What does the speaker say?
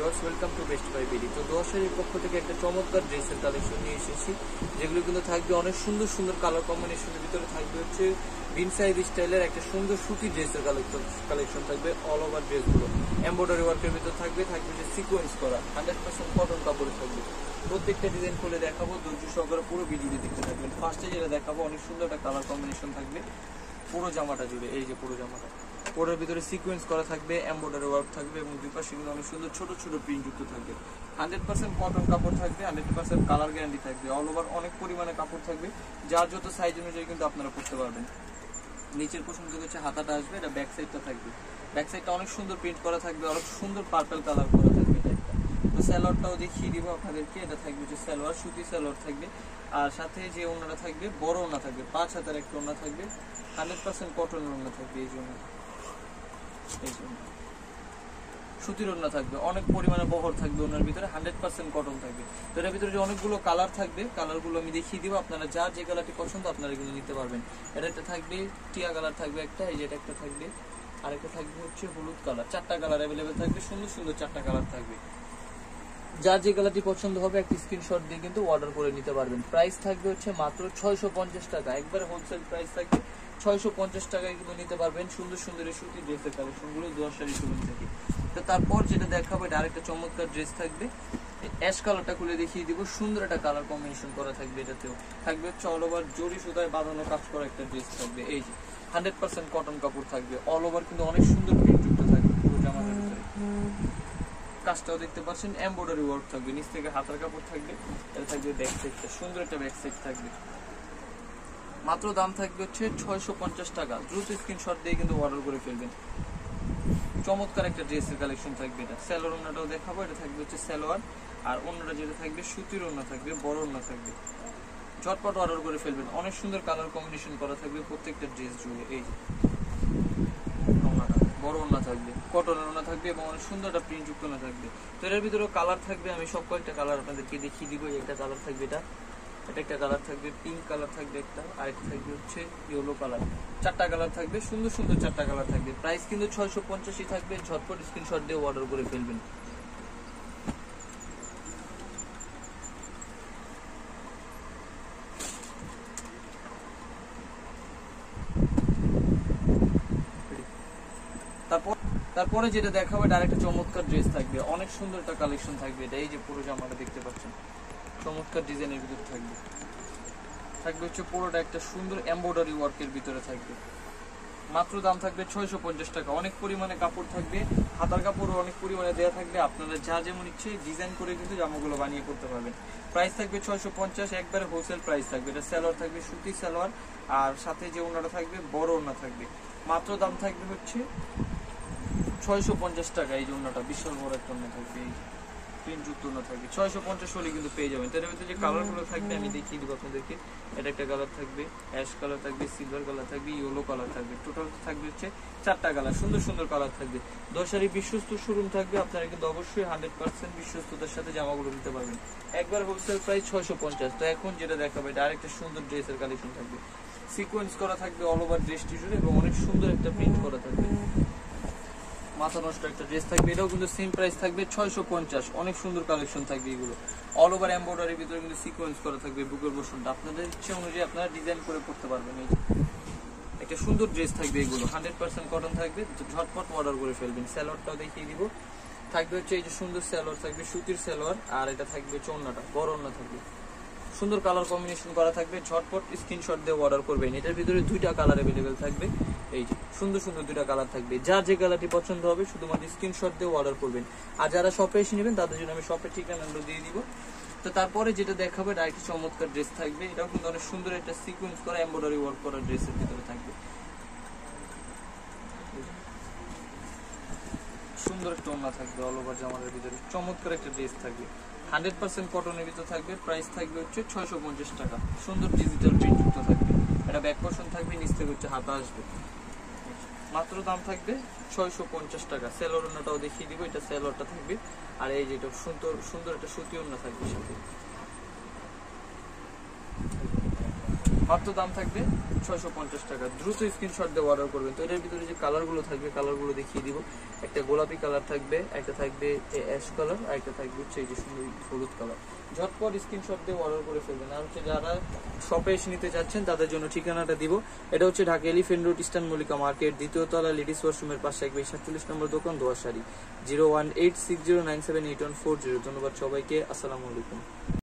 Viewers, welcome to Best Buy BD. তো দোয়াশারির পক্ষ থেকে একটা চমৎকার ড্রেসের কালেকশন নিয়ে এসেছি, যেগুলো কিন্তু থাকবে অনেক সুন্দর সুন্দর কালার কম্বিনেশনের ভিতরে। থাকবে হচ্ছে বিন সাইজ স্টাইলের একটা সুন্দর সুতি ড্রেসের কালেকশন থাকবে। অল ওভার ড্রেসগুলো এমব্রয়ডারি ওয়ার্কের ভিতরে থাকবে যে সিকোয়েন্স করা 100% কটন কাপড়ে থাকবে। প্রত্যেকটা ডিজাইন খুলে দেখাবো, ধৈর্য সহকারে পুরো ভিডিওটি দেখতে থাকবেন। ফার্স্টে যেটা দেখাবো অনেক সুন্দর একটা কালার কম্বিনেশন থাকবে পুরো জামাটা জুড়ে। এই যে পুরো জামাটা, পুরোর ভিতরে সিকোয়েন্স করা থাকবে, এমব্রয়ডারি ওয়ার্ক থাকবে এবং দুই পাশে কিন্তু অনেক সুন্দর ছোট ছোট প্রিন্ট যুক্ত থাকবে। 100% কটন কাপড় থাকবে, 100% কালার গ্যারান্টি থাকবে। অল ওভার অনেক পরিমাণে কাপড় থাকবে, যার যত সাইজ অনুযায়ী কিন্তু আপনারা করতে পারবেন। নিচের পোর্শন থেকে হচ্ছে হাতাটা আসবে, এটা ব্যাক সাইডটা থাকবে। ব্যাক সাইডটা অনেক সুন্দর প্রিন্ট করা থাকবে, অনেক সুন্দর পার্পল কালার করা থাকবে এটা একটা। তো সালোয়ারটাও দেখিয়ে দিব আপনাদেরকে। এটা থাকবে যে সালোয়ার, সুতি সালোয়ার থাকবে, আর সাথে যে ওড়নাটা থাকবে বড় ওড়না থাকবে, 5 হাতের একটা ওড়না থাকবে, 100% কটন ওড়না থাকবে। এই জন্য সুতির ওড়না থাকবে, অনেক পরিমাণে বহর থাকবে ওনার ভিতরে, 100% কটন থাকবে। তো এর ভিতরে যে অনেকগুলো কালার থাকবে, কালারগুলো আমি দেখিয়ে দিব। আপনারা যার যে কালারটি পছন্দ আপনারা কিন্তু নিতে পারবেন। এটা একটা থাকবে টিয়া কালার থাকবে একটা, এই যে এটা একটা থাকবে, আর একটা থাকবে হচ্ছে হলুদ কালার। 4টা কালার অ্যাভেলেবেল থাকবে, সুন্দর সুন্দর 4টা কালার থাকবে। যার যে কালারটি পছন্দ হবে একটা স্ক্রিনশট দিয়ে কিন্তু অর্ডার করে নিতে পারবেন। প্রাইস থাকবে হচ্ছে মাত্র 650 টাকা, একবার হোলসেল প্রাইস থাকবে 650 টাকায় কিন্তু নিতে পারবেন সুন্দর সুন্দর এই সুতি ড্রেসের কালেকশনগুলো দোয়াশারি শোরুম থেকে। তো তারপর যেটা দেখাবো এটা আরেকটা চমৎকার ড্রেস থাকবে। অ্যাশ কালারটা খুলে দেখিয়ে দিব, সুন্দর একটা কালার কম্বিনেশন করা থাকবে। এটাতেও থাকবে হচ্ছে অল ওভার জরি সুতায় বাঁধানো কাজ করা একটা ড্রেস থাকবে। এই যে 100% কটন কাপড় থাকবে, অল ওভার কিন্তু অনেক সুন্দর প্রিন্ট যুক্ত থাকবে পুরো জামাটার ভিতরে। কাজটাও দেখতে পাচ্ছেন, এমব্রয়ডারি ওয়ার্ক থাকবে, নিচ থেকে হাতার কাপড় থাকবে। এটা থাকবে ব্যাক সাইডটা, সুন্দর একটা ব্যাক সাইড থাকবে। মাত্র দাম থাকবে হচ্ছে 650 টাকা। দ্রুত স্ক্রিনশট দিয়ে কিন্তু অর্ডার করে ফেলবেন। চমৎকার একটা ড্রেসের কালেকশন থাকবে এটা। সালোয়ার ওড়নাটাও দেখাবো, এটা থাকবে হচ্ছে সালোয়ার, আর ওড়নাটা যেটা থাকবে সুতির ওড়না থাকবে, বড় ওড়না থাকবে। ঝটপট অর্ডার করে ফেলবেন, অনেক সুন্দর কালার কম্বিনেশন করা থাকবে প্রত্যেকটা ড্রেস জুড়ে। এই যে বড় ওড়না থাকবে, কটনের ওড়না থাকবে এবং অনেক সুন্দর একটা প্রিন্ট যুক্ত ওড়না থাকবে। তো এর ভিতরে কালার থাকবে, আমি সব কয়েকটা কালার আপনাদেরকে দেখিয়ে দিব। একটা কালার থাকবে এটা একটা কালার থাকবে, পিঙ্ক কালার থাকবে একটা, আর একটা থাকবে হচ্ছে ইয়েলো কালার। 4টা কালার থাকবে, সুন্দর সুন্দর 4টা কালার থাকবে। প্রাইস কিন্তু 650 থাকবে। ঝটপট স্ক্রিনশট দিয়ে অর্ডার করে ফেলবেন। তারপরে যেটা দেখাবো এটা আরেকটা চমৎকার ড্রেস থাকবে, অনেক সুন্দর একটা কালেকশন থাকবে এটা। এই যে পুরো জামাটা দেখতে পাচ্ছেন, চমৎকার ডিজাইনের ভিতরে থাকবে হচ্ছে পুরোটা একটা সুন্দর এমব্রয়ডারি ওয়ার্কের ভিতরে থাকবে। মাত্র দাম থাকবে 650 টাকা। অনেক পরিমাণে কাপড় থাকবে, হাতার কাপড় অনেক পরিমাণে দেওয়া থাকবে। আপনারা যা যেমন ইচ্ছে ডিজাইন করে কিন্তু জামাগুলো বানিয়ে করতে পারবেন। প্রাইস থাকবে 650, একবারে হোলসেল প্রাইস থাকবে। এটা সালোয়ার থাকবে সুতি সালোয়ার, আর সাথে যে ওড়নাটা থাকবে বড় ওড়না থাকবে। মাত্র দাম থাকবে হচ্ছে 650 টাকা। এই যে ওড়নাটা বিশাল বড় একটা ওড়না থাকবে, এই প্রিন্ট যুক্ত ওড়না থাকবে। 650 হলে কিন্তু পেয়ে যাবেন। তার ভিতরে যে কালারগুলো থাকবে আমি দেখিয়ে দিব আপনাদেরকে। এটা একটা কালার থাকবে, অ্যাশ কালার থাকবে, সিলভার কালার থাকবে, ইয়েলো কালার থাকবে। টোটাল থাকবে হচ্ছে 4টা কালার, সুন্দর সুন্দর কালার থাকবে। দোয়াশারি বিশ্বস্ত শোরুম থাকবে, আপনারা কিন্তু অবশ্যই 100% বিশ্বস্ততার সাথে জামাগুলো নিতে পারবেন। একবার হোলসেল প্রাইস 650। তো এখন যেটা দেখাবো এটা আরেকটা সুন্দর ড্রেসের কালেকশন থাকবে, সিকোয়েন্স করা থাকবে অল ওভার ড্রেসটি জুড়ে এবং অনেক সুন্দর একটা প্রিন্ট করা থাকবে। মাথা নষ্ট একটা ড্রেস থাকবে, এটাও কিন্তু সেম প্রাইস থাকবে 650। অনেক সুন্দর কালেকশন থাকবে এগুলো, অল ওভার এমব্রয়ডারির ভিতরে কিন্তু সিকোয়েন্স করা থাকবে বুকের পোর্শনটা। আপনাদের ইচ্ছে অনুযায়ী আপনারা ডিজাইন করে করতে পারবেন। এই একটা সুন্দর ড্রেস থাকবে, এগুলো 100% কটন থাকবে। ঝটপট অর্ডার করে ফেলবেন। সালোয়ারটাও দেখিয়ে দিব, থাকবে হচ্ছে এই যে সুন্দর সালোয়ার থাকবে, সুতির সালোয়ার, আর এটা থাকবে ওড়নাটা বড় ওড়না থাকবে। সুন্দর কালার কম্বিনেশন করা থাকবে, ঝটপট স্ক্রিনশট দিয়ে অর্ডার করবেন। এটার ভিতরে 2টা কালার অ্যাভেলেবেল থাকবে। এই যে সুন্দর সুন্দর 2টা কালার থাকবে, যার যে কালারটি পছন্দ হবে শুধুমাত্র স্ক্রিনশট দিয়ে অর্ডার করবেন। আর যারা শপে এসে নেবেন তাদের জন্য আমি শপের ঠিকানাগুলো দিয়ে দিব। তো তারপরে যেটা দেখাবো এটা আরেকটি চমৎকার ড্রেস থাকবে, এটাও কিন্তু অনেক সুন্দর একটা সিকোয়েন্স করা এমব্রয়ডারি ওয়ার্ক করা ড্রেসের ভিতরে থাকবে। সুন্দর একটা ওড়না থাকবে, অল ওভার জামার ভিতরে চমৎকার একটা ড্রেস থাকবে, 100% কটনের ভিতরে থাকবে। প্রাইস থাকবে হচ্ছে 650 টাকা। সুন্দর ডিজিটাল প্রিন্ট যুক্ত থাকবে, এটা ব্যাক পোর্শন থাকবে, নিচ থেকে হচ্ছে হাতা আসবে। মাত্র দাম থাকবে 650 টাকা। সালোয়ার ওড়নাটাও দেখিয়ে দিব, এটা সালোয়ারটা থাকবে, আর এই যে এটা সুন্দর সুন্দর একটা সুতি ওড়না থাকবে সাথে। মাত্র দাম থাকবে 650 টাকা। দ্রুত স্ক্রিনশট দিয়ে অর্ডার করবেন। তো এটার ভিতরে যে কালারগুলো থাকবে কালারগুলো দেখিয়ে দিব। একটা গোলাপি কালার থাকবে, একটা থাকবে অ্যাশ কালার, আর একটা থাকবে হচ্ছে এই যে সুন্দর হলুদ কালার। ঝটপট স্ক্রিনশট দিয়ে অর্ডার করে ফেলবেন। আর হচ্ছে যারা শপে এসে নিতে চাচ্ছেন তাদের জন্য ঠিকানাটা দিব। এটা হচ্ছে Dhaka Elephant Road, Eastern Mallika Market, দ্বিতীয় তলা, লেডিস ওয়াশরুমের পাশে 47 নম্বর দোকান, দোয়াশাড়ি। 01860978140। ধন্যবাদ সবাইকে। আসসালামু আলাইকুম।